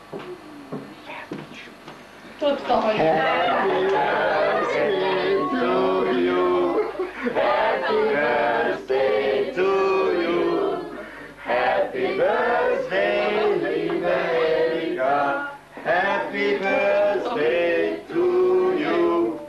Tudta, hogy... Happy birthday to you. Happy birthday to you. Happy birthday, liebe Erika. Happy birthday to you.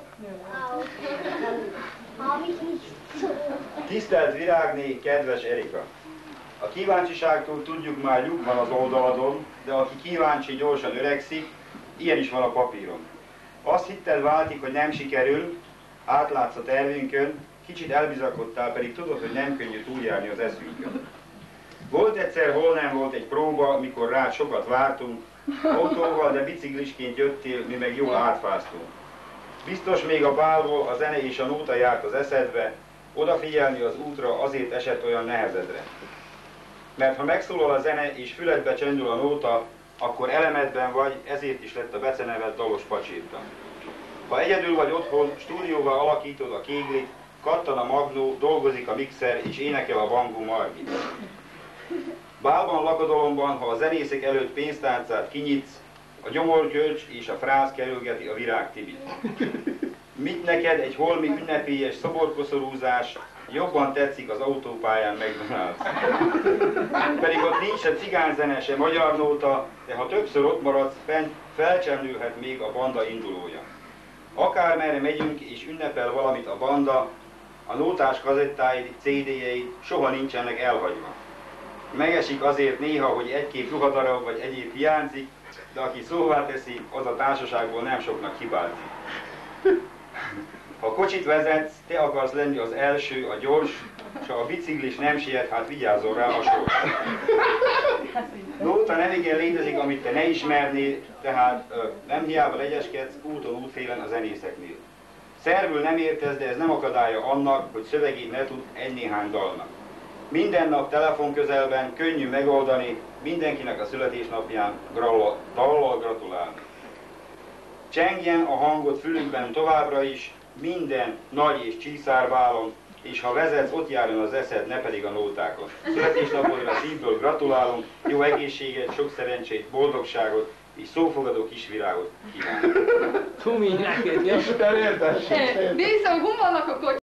Tisztelt Virágné, kedves Erika! A kíváncsiságtól tudjuk már lyuk van az oldaladon, de aki kíváncsi gyorsan öregszik, ilyen is van a papíron. Azt hitted váltik, hogy nem sikerül, átlátsz a tervünkön, kicsit elbizakodtál, pedig tudod, hogy nem könnyű túljárni az eszünkön. Volt egyszer, hol nem volt egy próba, mikor rád sokat vártunk, autóval, de biciklisként jöttél, mi meg jól átfáztunk. Biztos még a bálból a zene és a nóta járt az eszedbe, odafigyelni az útra azért esett olyan nehezedre. Mert ha megszólal a zene és füledbe csendül a nóta, akkor elemedben vagy, ezért is lett a beceneved Dalos Pacsirta. Ha egyedül vagy otthon, stúdióval alakítod a kéglit, kattan a magnó, dolgozik a mixer és énekel a bangó Margit. Bálban, lakodalomban, ha a zenészek előtt pénztárcát kinyitsz, a gyomorgörcs és a frász kerülgeti a Virág Tibit. Mit neked egy holmi ünnepélyes szoborkoszorúzás, jobban tetszik az autópályán McDonald's. Pedig ott nincs se cigányzene, se magyar nóta, de ha többször ott maradsz, felcsemlülhet még a banda indulója. Akármerre megyünk és ünnepel valamit a banda, a nótás kazettáid, CD-jeid soha nincsenek elhagyva. Megesik azért néha, hogy egy-két ruhadarab vagy egyéb hiányzik, de aki szóvá teszi, az a társaságból nem soknak hibázik. Ha kocsit vezetsz, te akarsz lenni az első, a gyors, és ha a biciklis nem siet, hát vigyázzon rá a sors. Nóta nem igen létezik, amit te ne ismernél, tehát nem hiába legyeskedsz úton útfélen a zenészeknél. Szervül nem értesz, de ez nem akadálya annak, hogy szövegét ne tud egy-néhány dalnak. Minden nap telefon közelben könnyű megoldani, mindenkinek a születésnapján dallal gratulálni. Csengjen a hangot fülünkben továbbra is, minden nagy és csiszárválon, és ha vezetsz, ott járjon az eszed, ne pedig a nótákon. Születésnapodra szívből gratulálunk, jó egészséget, sok szerencsét, boldogságot és szófogadó kisvirágot kívánok. Tumi, neked, ja? Bízom, hol vannak a